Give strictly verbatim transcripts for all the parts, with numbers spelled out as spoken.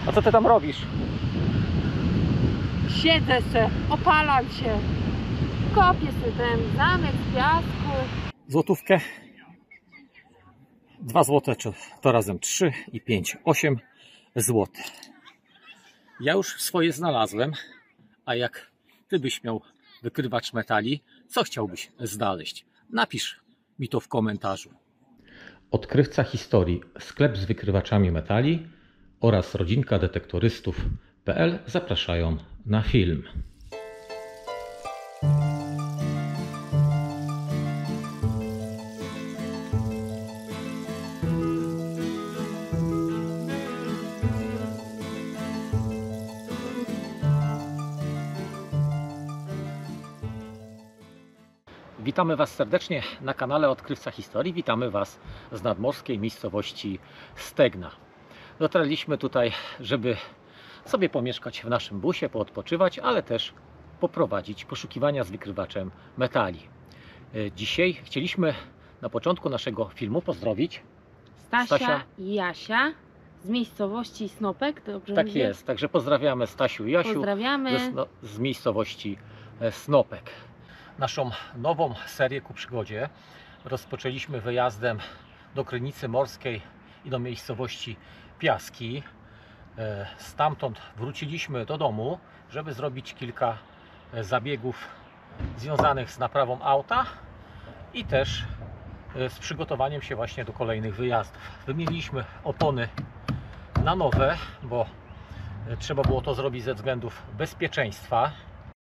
A co ty tam robisz? Siedzę se, opalam się. Kopię sobie ten zamek z piasku. Złotówkę. Dwa złote, czy to razem trzy i pięć, osiem złotych. Ja już swoje znalazłem, a jak ty byś miał wykrywacz metali, co chciałbyś znaleźć? Napisz mi to w komentarzu. Odkrywca historii, sklep z wykrywaczami metali oraz rodzinka detektorystów kropka p l zapraszają na film. Witamy Was serdecznie na kanale Odkrywca Historii. Witamy Was z nadmorskiej miejscowości Stegna. Dotarliśmy tutaj, żeby sobie pomieszkać w naszym busie, poodpoczywać, ale też poprowadzić poszukiwania z wykrywaczem metali. Dzisiaj chcieliśmy na początku naszego filmu pozdrowić Stasia, Stasia i Jasia z miejscowości Snopek. Dobrze Tak mówię? jest, także pozdrawiamy Stasiu i Jasiu Pozdrawiamy. z, no, z miejscowości Snopek. Naszą nową serię ku przygodzie rozpoczęliśmy wyjazdem do Krynicy Morskiej i do miejscowości Piaski. Stamtąd wróciliśmy do domu, żeby zrobić kilka zabiegów związanych z naprawą auta i też z przygotowaniem się właśnie do kolejnych wyjazdów. Wymieniliśmy opony na nowe, bo trzeba było to zrobić ze względów bezpieczeństwa.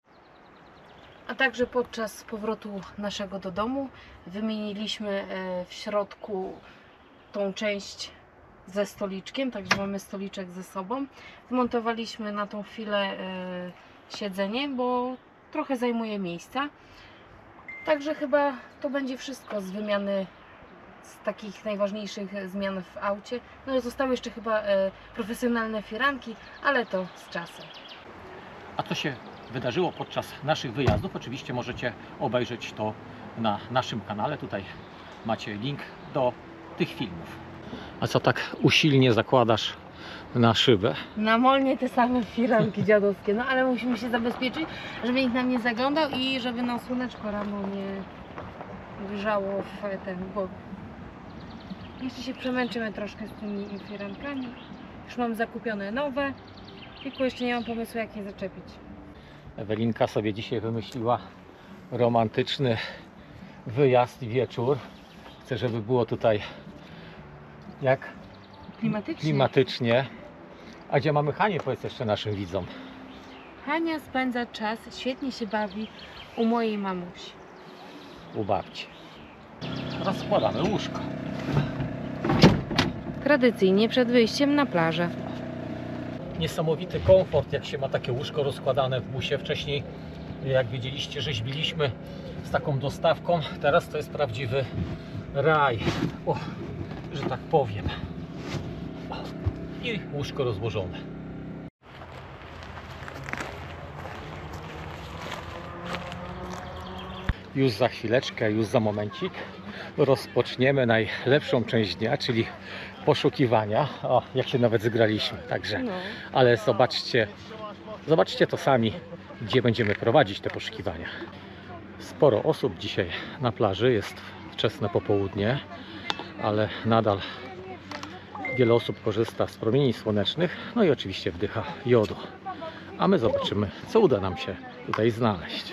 A także podczas powrotu naszego do domu wymieniliśmy w środku tą część ze stoliczkiem, także mamy stoliczek ze sobą. Wmontowaliśmy na tą chwilę siedzenie, bo trochę zajmuje miejsca. Także chyba to będzie wszystko z wymiany, z takich najważniejszych zmian w aucie. No zostały jeszcze chyba profesjonalne firanki, ale to z czasem. A co się wydarzyło podczas naszych wyjazdów, oczywiście możecie obejrzeć to na naszym kanale. Tutaj macie link do tych filmów. A co tak usilnie zakładasz na szybę? Na molnie te same firanki dziadowskie, no ale musimy się zabezpieczyć, żeby nikt nam nie zaglądał i żeby nam słoneczko rano nie wyżało w ten, bo jeszcze się przemęczymy troszkę z tymi firankami. Już mam zakupione nowe, tylko jeszcze nie mam pomysłu, jak je zaczepić. Ewelinka sobie dzisiaj wymyśliła romantyczny wyjazd i wieczór. Chcę, żeby było tutaj jak Klimatycznie. klimatycznie. A gdzie mamy Hanię? Powiedz jeszcze naszym widzom. Hania spędza czas, świetnie się bawi u mojej mamusi. U babci. Rozkładamy łóżko. Tradycyjnie przed wyjściem na plażę. Niesamowity komfort, jak się ma takie łóżko rozkładane w busie. Wcześniej, jak wiedzieliście, rzeźbiliśmy z taką dostawką. Teraz to jest prawdziwy raj, o, że tak powiem. I łóżko rozłożone. Już za chwileczkę, już za momencik rozpoczniemy najlepszą część dnia, czyli poszukiwania. O, jak się nawet zgraliśmy, także. No. Ale zobaczcie, zobaczcie to sami, gdzie będziemy prowadzić te poszukiwania. Sporo osób dzisiaj na plaży, jest wczesne popołudnie, ale nadal wiele osób korzysta z promieni słonecznych, no i oczywiście wdycha jodu. A my zobaczymy, co uda nam się tutaj znaleźć.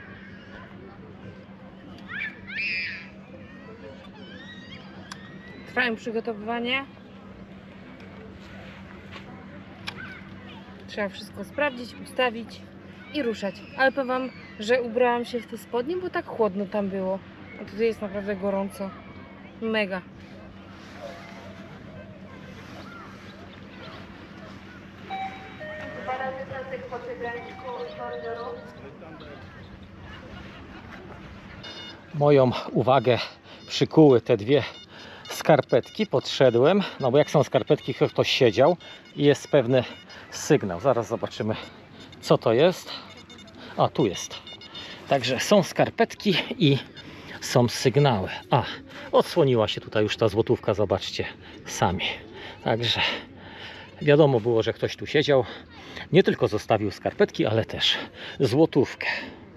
Trwają przygotowywania. Trzeba wszystko sprawdzić, ustawić i ruszać. Ale powiem Wam, że ubrałam się w te spodnie, bo tak chłodno tam było. A tutaj jest naprawdę gorąco. Mega. Moją uwagę przykuły te dwie skarpetki. Podszedłem, no bo jak są skarpetki, ktoś siedział i jest pewny sygnał. Zaraz zobaczymy, co to jest. A, tu jest. Także są skarpetki i są sygnały. A, odsłoniła się tutaj już ta złotówka, zobaczcie sami. Także Wiadomo było, że ktoś tu siedział. Nie tylko zostawił skarpetki, ale też złotówkę.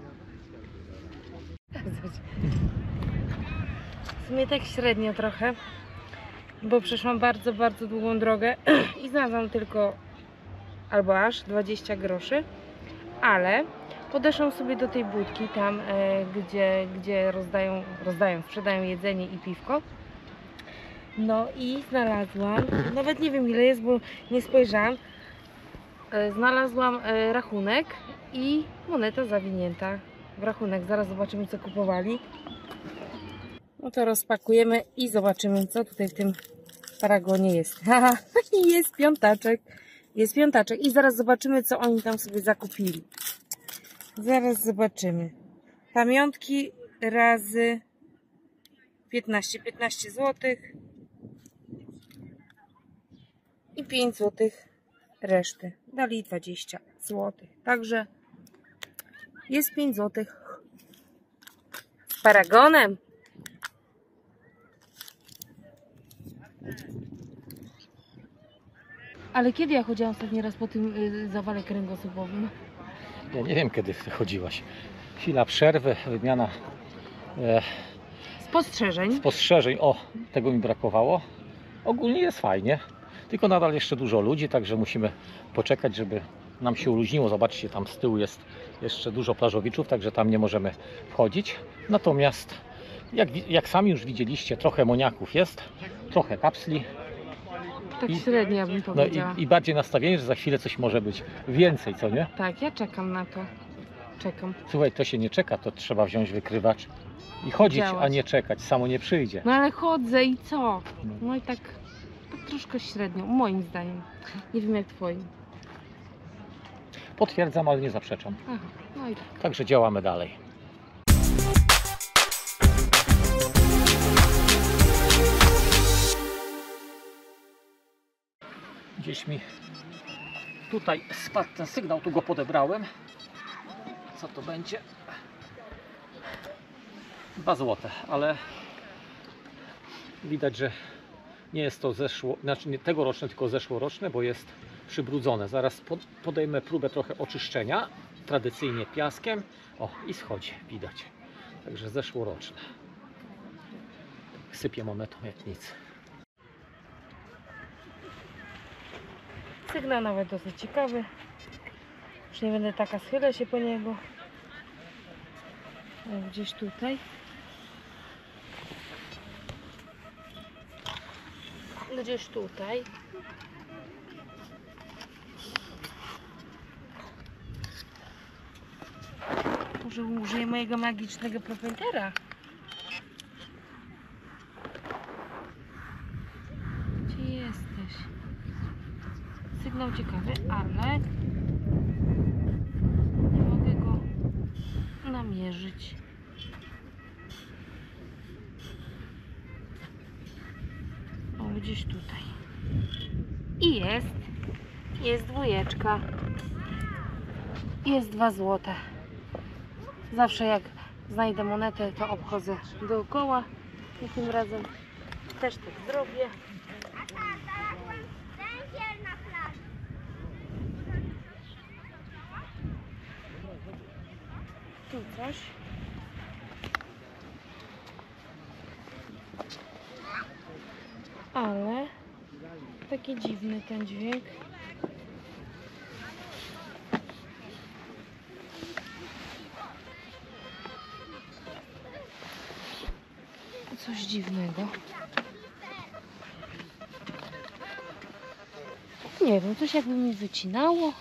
W sumie tak średnio trochę, bo przeszłam bardzo, bardzo długą drogę i znalazłam tylko albo aż dwadzieścia groszy, ale podeszłam sobie do tej budki tam, e, gdzie, gdzie rozdają, rozdają, sprzedają jedzenie i piwko. No i znalazłam, nawet nie wiem ile jest, bo nie spojrzałam, e, znalazłam e, rachunek i moneta zawinięta w rachunek. Zaraz zobaczymy, co kupowali. No to rozpakujemy i zobaczymy, co tutaj w tym paragonie jest. Haha, jest piątaczek. Jest piątaczek. I zaraz zobaczymy, co oni tam sobie zakupili. Zaraz zobaczymy. Pamiątki razy piętnaście. piętnaście złotych. I pięć złotych reszty. Dali dwadzieścia złotych. Także jest pięć złotych z paragonem. Ale kiedy ja chodziłam ostatni raz po tym y, zawale kręgosłupowym? Ja nie wiem, kiedy ty chodziłaś. Chwila przerwy, wymiana e, Spostrzeżeń. spostrzeżeń. O, tego mi brakowało. Ogólnie jest fajnie, tylko nadal jeszcze dużo ludzi, także musimy poczekać, żeby nam się uluźniło. Zobaczcie, tam z tyłu jest jeszcze dużo plażowiczów, także tam nie możemy wchodzić. Natomiast, jak, jak sami już widzieliście, trochę moniaków jest, trochę kapsli. Tak I- średnio ja bym No powiedziała. i, i bardziej nastawienie, że za chwilę coś może być więcej, co nie? Tak, ja czekam na to. Czekam. Słuchaj, to się nie czeka, to trzeba wziąć wykrywacz i chodzić, Działać. a nie czekać. Samo nie przyjdzie. No ale chodzę i co? No i tak, tak troszkę średnio, moim zdaniem. Nie wiem jak twoim. Potwierdzam, ale nie zaprzeczam. Aha, no i tak. Także działamy dalej. Gdzieś mi tutaj spadł ten sygnał, tu go podebrałem. Co to będzie? dwa złote, ale widać, że nie jest to zeszło, znaczy nie tegoroczne, tylko zeszłoroczne, bo jest przybrudzone. Zaraz pod- podejmę próbę trochę oczyszczenia, tradycyjnie piaskiem. O, i schodzi, widać. Także zeszłoroczne. Sypię monetą jak nic. Sygnał nawet dosyć ciekawy. Już nie będę taka, schylę się po niego. O, gdzieś tutaj. Gdzieś tutaj. Może użyję mojego magicznego propętera. Gdzie jesteś? Sygnał ciekawy, ale nie mogę go namierzyć. O, gdzieś tutaj. I jest. Jest dwójeczka. Jest dwa złote. Zawsze jak znajdę monetę, to obchodzę dookoła. I tym razem też tak zrobię. Tu coś. Ale taki dziwny ten dźwięk. Coś dziwnego. Nie wiem, coś jakby mi wycinało.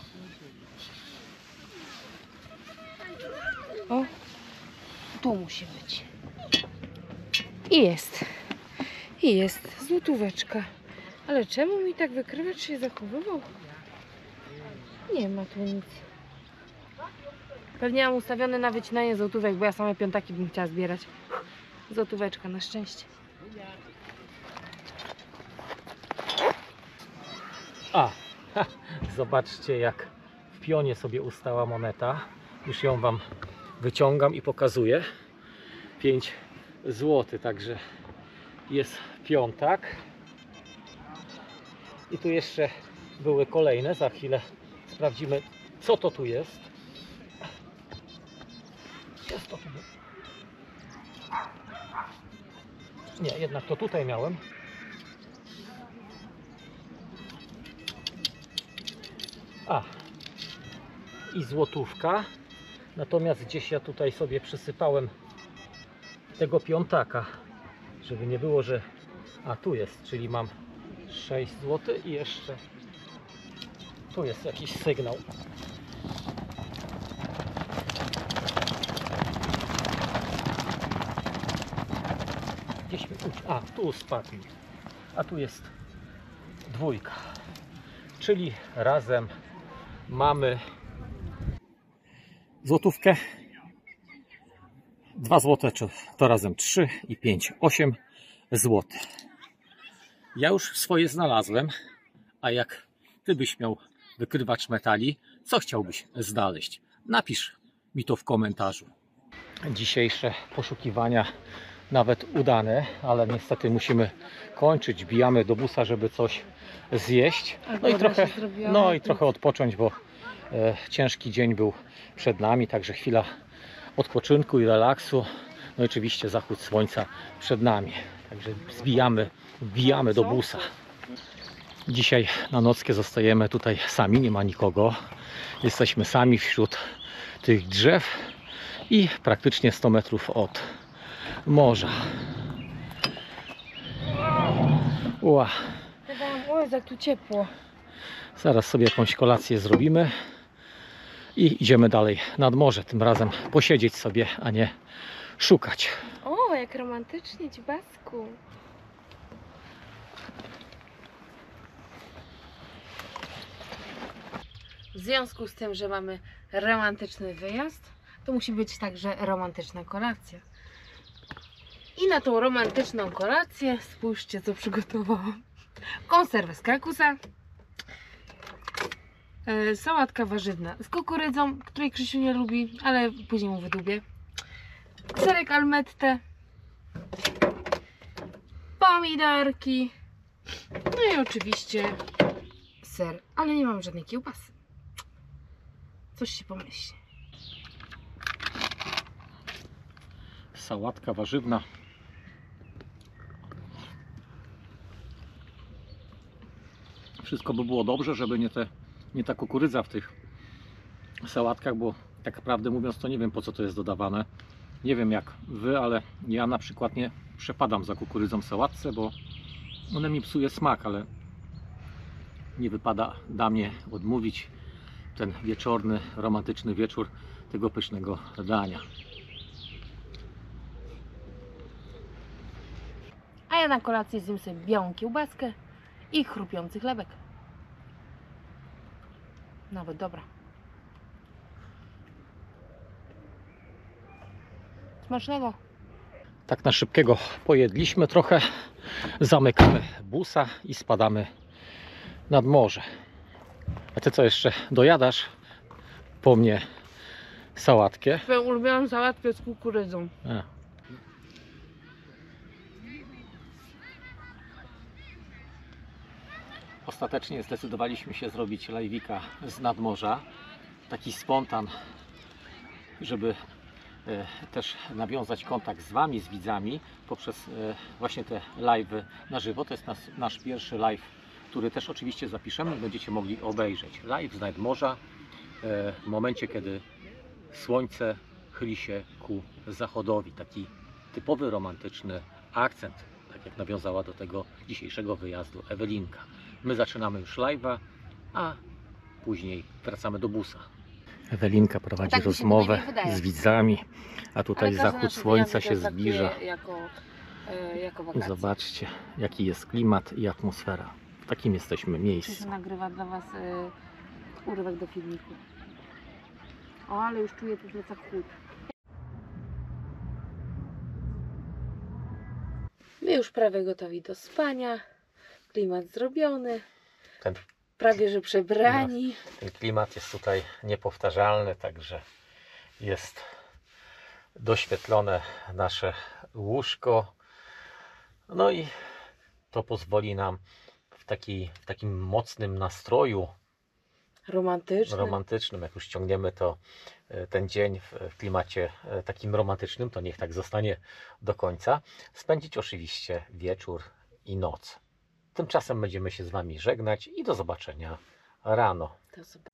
O, tu musi być. I jest. I jest złotóweczka. Ale czemu mi tak wykrywacz się zachowywał? Nie ma tu nic. Pewnie mam ustawione na wycinanie złotówek, bo ja same piątaki bym chciała zbierać. Złotóweczka na szczęście. A, ha, zobaczcie jak w pionie sobie ustała moneta. Już ją Wam wyciągam i pokazuję. pięć złotych, także jest piątak. I tu jeszcze były kolejne. Za chwilę sprawdzimy, co to tu jest. Jest to tu. Nie, jednak to tutaj miałem. A, i złotówka. Natomiast gdzieś ja tutaj sobie przysypałem tego piątaka, żeby nie było, że... A, tu jest, czyli mam sześć złotych i jeszcze tu jest jakiś sygnał. Gdzieś mi... A, tu spadł mi. A tu jest dwójka. Czyli razem mamy złotówkę, dwa złote, to razem trzy i pięć, osiem złotych. Ja już swoje znalazłem, a jak ty byś miał wykrywacz metali, co chciałbyś znaleźć? Napisz mi to w komentarzu. Dzisiejsze poszukiwania nawet udane, ale niestety musimy kończyć. Bijamy do busa, żeby coś zjeść. No i trochę, no i trochę odpocząć, bo e, ciężki dzień był przed nami, także chwila odpoczynku i relaksu. No i oczywiście zachód słońca przed nami. Także zbijamy, wbijamy do busa. Dzisiaj na nockę zostajemy tutaj sami, nie ma nikogo. Jesteśmy sami wśród tych drzew i praktycznie sto metrów od morza. Ła. O, jak tu ciepło. Zaraz sobie jakąś kolację zrobimy i idziemy dalej nad morze. Tym razem posiedzieć sobie, a nie szukać. O, jak romantycznie, dziubasku. W związku z tym, że mamy romantyczny wyjazd, to musi być także romantyczna kolacja. I na tą romantyczną kolację spójrzcie, co przygotowałam. Konserwę z krakusa, e, sałatka warzywna z kukurydzą, której Krzysiu nie lubi, ale później mu wydubię. Serek almette, pomidorki, no i oczywiście ser, ale nie mam żadnej kiełbasy. Coś się pomyśli. Sałatka warzywna. Wszystko by było dobrze, żeby nie, te, nie ta kukurydza w tych sałatkach, bo tak naprawdę mówiąc to nie wiem, po co to jest dodawane. Nie wiem jak wy, ale ja na przykład nie przepadam za kukurydzą w sałatce, bo one mi psuje smak, ale nie wypada da mnie odmówić ten wieczorny, romantyczny wieczór tego pysznego dania. A ja na kolację zjem sobie białą kiełbaskę i chrupiący chlebek. Nawet dobra. Smacznego. Tak na szybkiego pojedliśmy trochę, zamykamy busa i spadamy nad morze. A ty co jeszcze dojadasz po mnie sałatkę? Twoją ulubioną sałatkę z kukurydzą. A. Ostatecznie zdecydowaliśmy się zrobić live'ika z nadmorza. Taki spontan, żeby e, też nawiązać kontakt z Wami, z widzami poprzez e, właśnie te live'y na żywo. To jest nas, nasz pierwszy live, który też oczywiście zapiszemy i będziecie mogli obejrzeć. Live z nadmorza e, w momencie, kiedy słońce chyli się ku zachodowi. Taki typowy romantyczny akcent, tak jak nawiązała do tego dzisiejszego wyjazdu Ewelinka. My zaczynamy już live'a, a później wracamy do busa. Ewelinka prowadzi tak rozmowę z widzami, a tutaj zachód słońca się zbliża. Jako, e, jako wakacje. Zobaczcie, jaki jest klimat i atmosfera. W takim jesteśmy miejscu. Krzysiu nagrywa dla Was e, urywek do filmiku. O, ale już czuję tu plecak chłód. My już prawie gotowi do spania. Klimat zrobiony. Ten, prawie że przebrani. ten klimat jest tutaj niepowtarzalny, także jest doświetlone nasze łóżko. No i to pozwoli nam w taki, w takim mocnym nastroju Romantyczny. romantycznym. Jak już ściągniemy to ten dzień w klimacie takim romantycznym, to niech tak zostanie do końca. Spędzić oczywiście wieczór i noc. Tymczasem będziemy się z Wami żegnać i do zobaczenia rano. To sobie.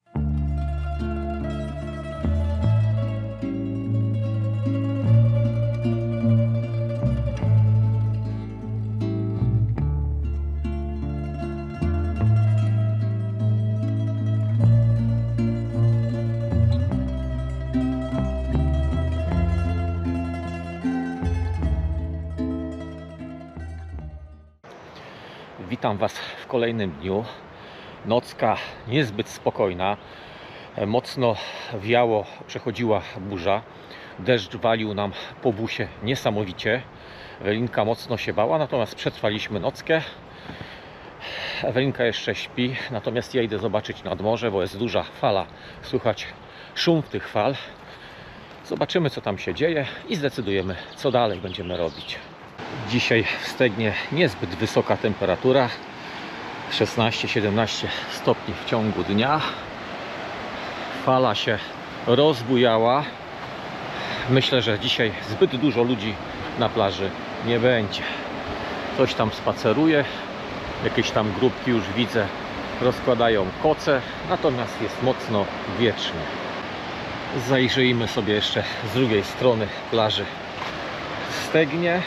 Witam Was w kolejnym dniu. Nocka niezbyt spokojna. Mocno wiało, przechodziła burza. Deszcz walił nam po busie niesamowicie. Ewelinka mocno się bała, natomiast przetrwaliśmy nockę. Ewelinka jeszcze śpi, natomiast ja idę zobaczyć nad morze, bo jest duża fala. Słychać szum tych fal. Zobaczymy, co tam się dzieje i zdecydujemy, co dalej będziemy robić. Dzisiaj w Stegnie niezbyt wysoka temperatura, szesnaście siedemnaście stopni w ciągu dnia. Fala się rozbujała. Myślę, że dzisiaj zbyt dużo ludzi na plaży nie będzie. Ktoś tam spaceruje, jakieś tam grupki już widzę rozkładają koce, natomiast jest mocno wiecznie. Zajrzyjmy sobie jeszcze z drugiej strony plaży w Stegnie.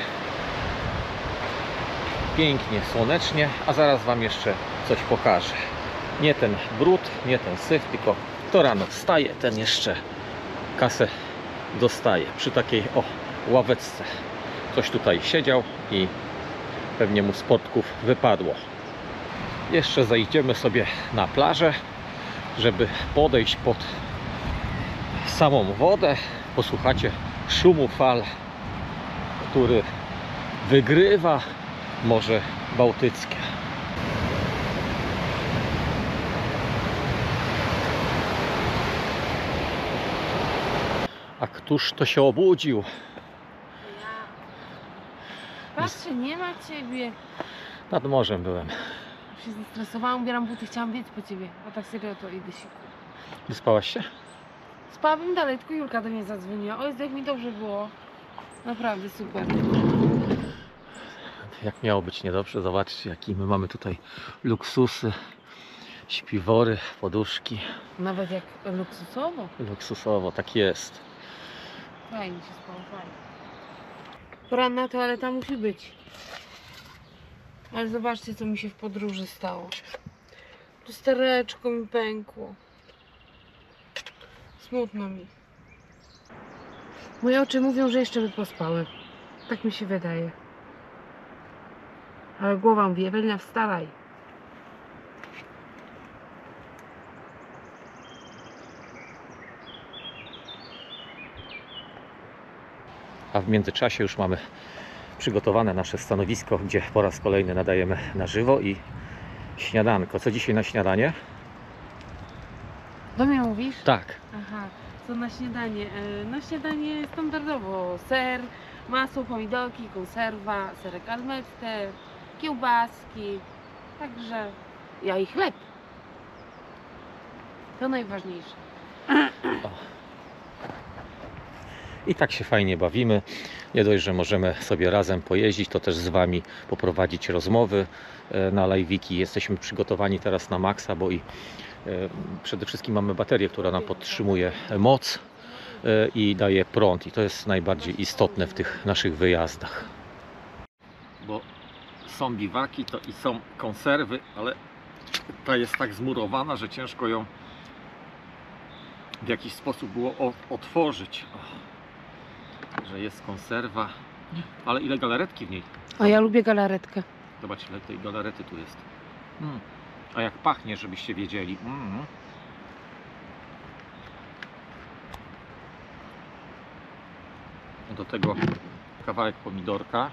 Pięknie, słonecznie, a zaraz Wam jeszcze coś pokażę. Nie ten brud, nie ten syf, tylko to rano wstaje, ten jeszcze kasę dostaje przy takiej o ławeczce. Ktoś tutaj siedział i pewnie mu z portków wypadło. Jeszcze zajdziemy sobie na plażę, żeby podejść pod samą wodę. Posłuchacie szumu fal, który wygrywa Morze Bałtyckie. A któż to się obudził? Ja. Patrzcie, nie ma ciebie. Nad morzem byłem. Się zestresowałam, ubieram buty, chciałam biec po ciebie. A tak serio to idę siku. Wyspałaś się? Spałabym dalej, tylko Julka do mnie zadzwoniła. Oj, jak mi dobrze było. Naprawdę super. Jak miało być niedobrze, zobaczcie, jakie my mamy tutaj luksusy, śpiwory, poduszki. Nawet jak luksusowo. Luksusowo, tak jest. Fajnie się spało, fajnie. Poranna toaleta musi być. Ale zobaczcie, co mi się w podróży stało. Lustereczko mi pękło. Smutno mi. Moje oczy mówią, że jeszcze by pospały. Tak mi się wydaje. Ale głowa mówi, Ewelina, wstawaj. A w międzyczasie już mamy przygotowane nasze stanowisko, gdzie po raz kolejny nadajemy na żywo i śniadanko. Co dzisiaj na śniadanie? Do mnie mówisz? Tak. Aha, co na śniadanie? E, Na śniadanie standardowo ser, masło, pomidorki, konserwa, serek almette, kiełbaski, także ja i chleb. To najważniejsze. O. I tak się fajnie bawimy. Nie dość, że możemy sobie razem pojeździć, to też z Wami poprowadzić rozmowy na live'iki. Jesteśmy przygotowani teraz na maksa, bo i przede wszystkim mamy baterię, która nam podtrzymuje moc i daje prąd. I to jest najbardziej istotne w tych naszych wyjazdach. Bo są biwaki, to i są konserwy, ale ta jest tak zmurowana, że ciężko ją w jakiś sposób było otworzyć. O, że jest konserwa, ale ile galaretki w niej. A ja lubię galaretkę. Zobacz, ile tej galarety tu jest. Mm. A jak pachnie, żebyście wiedzieli. Mm. Do tego kawałek pomidorka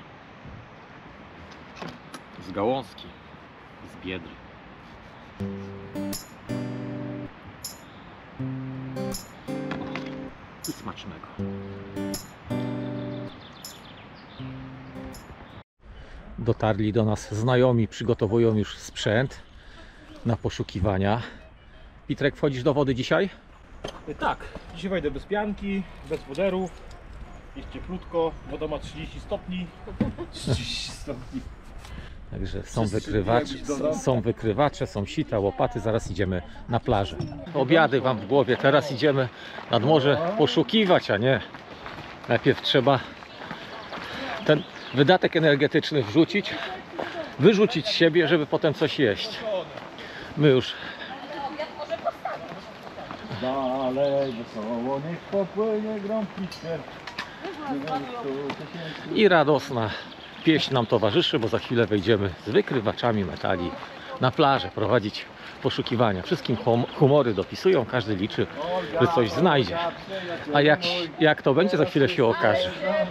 z gałązki, z biedry. I smacznego. dotarli do nas znajomi, przygotowują już sprzęt na poszukiwania. Piotrek, wchodzisz do wody dzisiaj? Tak, dzisiaj wejdę bez pianki, bez woderów. Jest cieplutko, woda ma trzydzieści stopni. trzydzieści stopni. Także są Wszyscy się wykrywacze, jakbyś dodał. są wykrywacze, są sita, łopaty, zaraz idziemy na plażę. Obiady wam w głowie, teraz idziemy nad morze poszukiwać, a nie. Najpierw trzeba ten wydatek energetyczny wrzucić, wyrzucić z siebie, żeby potem coś jeść. My już Dalej wesoło, niech popłynie grom pister. i radosna pieśń nam towarzyszy, bo za chwilę wejdziemy z wykrywaczami metali na plażę prowadzić poszukiwania. Wszystkim hum- humory dopisują, każdy liczy, że coś znajdzie. A jak, jak to będzie, za chwilę się okaże.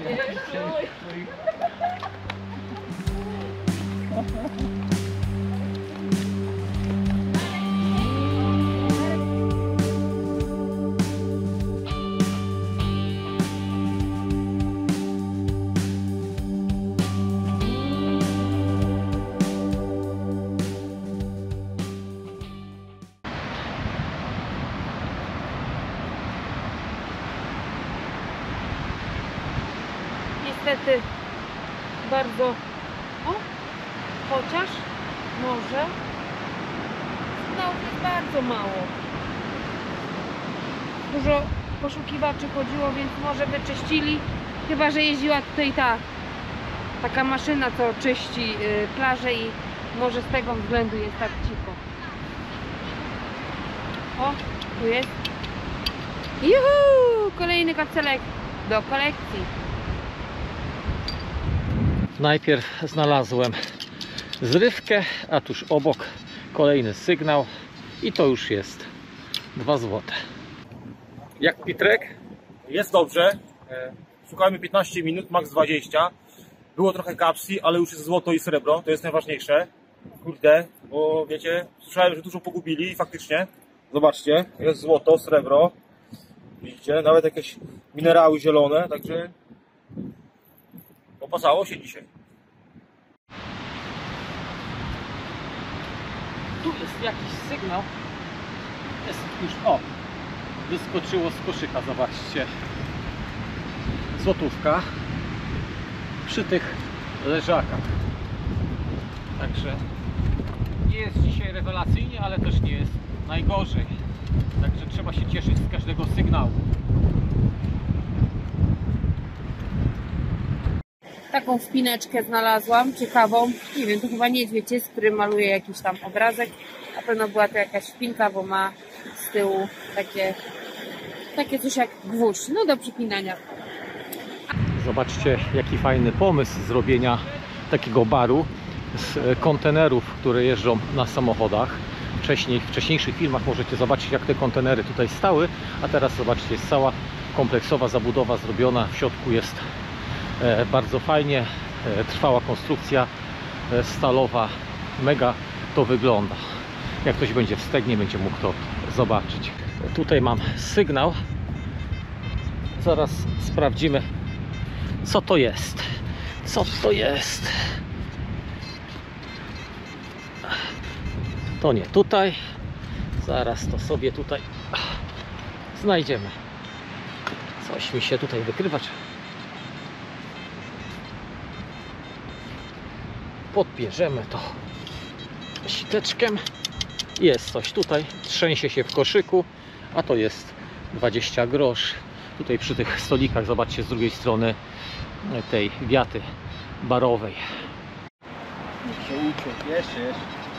Niestety bardzo, o, chociaż może sygnałów jest bardzo mało. Dużo poszukiwaczy chodziło, więc może wyczyścili, chyba że jeździła tutaj ta taka maszyna, co czyści y, plażę i może z tego względu jest tak cicho. O, tu jest. Juhu! Kolejny kapselek do kolekcji. Najpierw znalazłem zrywkę, a tuż obok kolejny sygnał i to już jest dwa złote. Jak Piotrek? Jest dobrze. E, Szukamy piętnaście minut, max dwadzieścia. Było trochę kapsli, ale już jest złoto i srebro, to jest najważniejsze. Kurde, bo wiecie, słyszałem, że dużo pogubili i faktycznie. Zobaczcie, jest złoto, srebro. Widzicie, nawet jakieś minerały zielone, także opłacało się dzisiaj. Tu jest jakiś sygnał. Jest już, o, wyskoczyło z koszyka, zobaczcie. Złotówka przy tych leżakach. Także nie jest dzisiaj rewelacyjnie, ale też nie jest najgorzej. Także trzeba się cieszyć z każdego sygnału. Taką spineczkę znalazłam, ciekawą. Nie wiem, to chyba niedźwiedź jest, który maluje jakiś tam obrazek. Na pewno była to jakaś szpinka, bo ma z tyłu takie, takie coś jak gwóźdź. No do przypinania. Zobaczcie, jaki fajny pomysł zrobienia takiego baru z kontenerów, które jeżdżą na samochodach. Wcześniej, w wcześniejszych filmach możecie zobaczyć, jak te kontenery tutaj stały, a teraz zobaczcie, jest cała kompleksowa zabudowa zrobiona. W środku jest e, bardzo fajnie, e, trwała konstrukcja e, stalowa. Mega to wygląda. Jak ktoś będzie w Stegnie, będzie mógł to zobaczyć. Tutaj mam sygnał. Zaraz sprawdzimy, co to jest. Co to jest? To nie tutaj. Zaraz to sobie tutaj znajdziemy. Coś mi się tutaj wykrywacz. Podbierzemy to siteczkiem. Jest coś tutaj. Trzęsie się w koszyku. A to jest dwadzieścia groszy. Tutaj przy tych stolikach, zobaczcie, z drugiej strony tej wiaty barowej. Się uciął, jeszcze, jeszcze.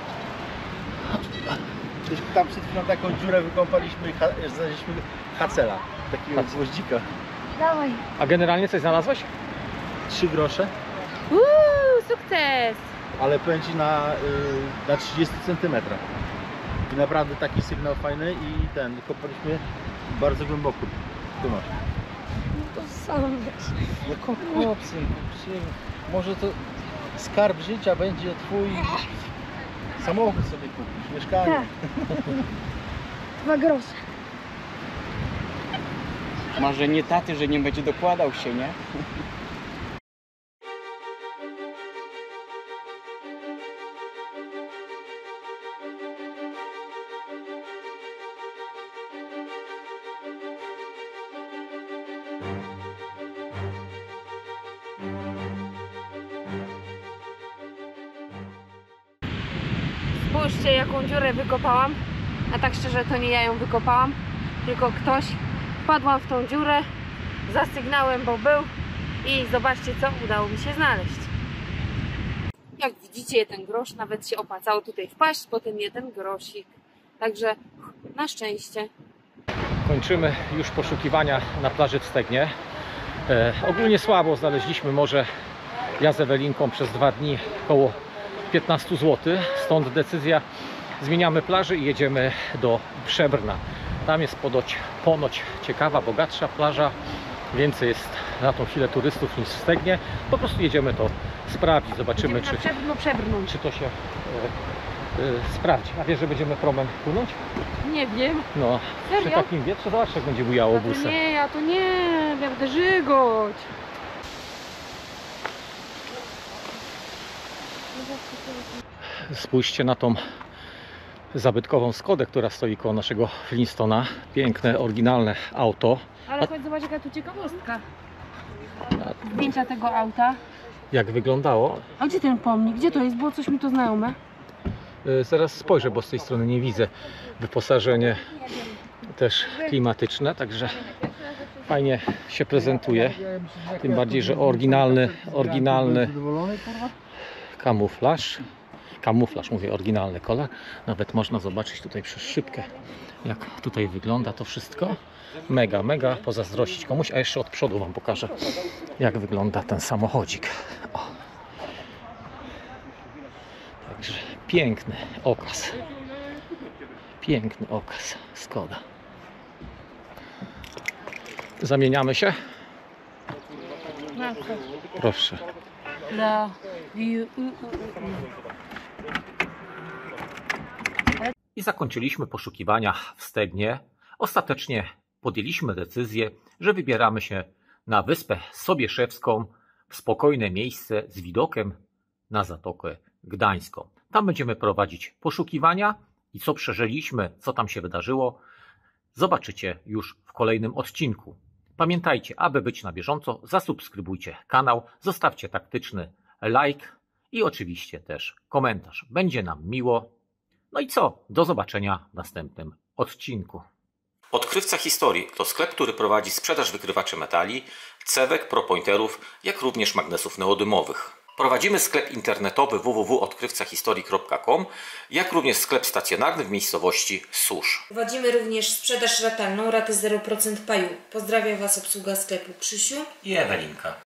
Tam przed chwilą taką dziurę wykąpaliśmy i znaleźliśmy hacela, takiego Hacel. gwoździka. Dawaj. A generalnie coś znalazłeś? trzy grosze, Uuu, sukces! ale powiem Ci na, y, na trzydzieści centymetrów. I naprawdę taki sygnał fajny i ten, kopaliśmy bardzo głęboko. Tu masz. To sam wiesz. No kop, kop, synku, synku. Może to skarb życia będzie twój samochód sobie kupisz, mieszkanie. Tak. Dwa grosze. Marzenie taty, że nie będzie dokładał się, nie? Spójrzcie, jaką dziurę wykopałam, a tak szczerze to nie ja ją wykopałam, tylko ktoś. Wpadłam w tą dziurę za sygnałem, bo był, i zobaczcie, co udało mi się znaleźć. Jak widzicie, jeden grosz, nawet się opłacało tutaj wpaść po ten jeden grosik. Także na szczęście. Kończymy już poszukiwania na plaży w Stegnie. E, ogólnie słabo znaleźliśmy, może ja z Ewelinką przez dwa dni około piętnaście złotych, stąd decyzja, zmieniamy plażę i jedziemy do Przebrna. Tam jest ponoć, ponoć ciekawa, bogatsza plaża, więcej jest na tą chwilę turystów niż w Stegnie. Po prostu jedziemy to sprawdzić, zobaczymy, czy, Przebrno, przebrnąć. czy to się e, e, sprawdzi. A wiesz, że będziemy promem płynąć? Nie wiem. No, przy Serio? takim wietrze zobacz, jak będzie bujało Ja to busem. nie, ja to nie, będę żygoć. Spójrzcie na tą zabytkową Skodę, która stoi koło naszego Flintstona. Piękne, oryginalne auto. Ale chodź zobacz, jaka tu ciekawostka. Zdjęcia tego auta. Jak wyglądało? A gdzie ten pomnik? Gdzie to jest? Było coś mi to znajome. Yy, Zaraz spojrzę, bo z tej strony nie widzę. Wyposażenie też klimatyczne, także fajnie się prezentuje. Tym bardziej, że oryginalny, oryginalny kamuflaż. Kamuflaż, mówię, oryginalny kolor. Nawet można zobaczyć tutaj przez szybkę, jak tutaj wygląda to wszystko. Mega, mega pozazdrościć komuś. A jeszcze od przodu wam pokażę, jak wygląda ten samochodzik. O. Także piękny okaz. Piękny okaz. Skoda. Zamieniamy się? Proszę. Dla... I zakończyliśmy poszukiwania w Stegnie. Ostatecznie podjęliśmy decyzję, że wybieramy się na Wyspę Sobieszewską, w spokojne miejsce z widokiem na Zatokę Gdańską. Tam będziemy prowadzić poszukiwania i co przeżyliśmy, co tam się wydarzyło, zobaczycie już w kolejnym odcinku. Pamiętajcie, aby być na bieżąco, zasubskrybujcie kanał, zostawcie taktyczny like i oczywiście też komentarz. Będzie nam miło. No i co? Do zobaczenia w następnym odcinku. Odkrywca Historii to sklep, który prowadzi sprzedaż wykrywaczy metali, cewek, propointerów, jak również magnesów neodymowych. Prowadzimy sklep internetowy w w w kropka odkrywca historii kropka com, jak również sklep stacjonarny w miejscowości Susz. Prowadzimy również sprzedaż ratalną, raty zero procent paju. Pozdrawiam Was obsługa sklepu Krzysiu I Ewelinka.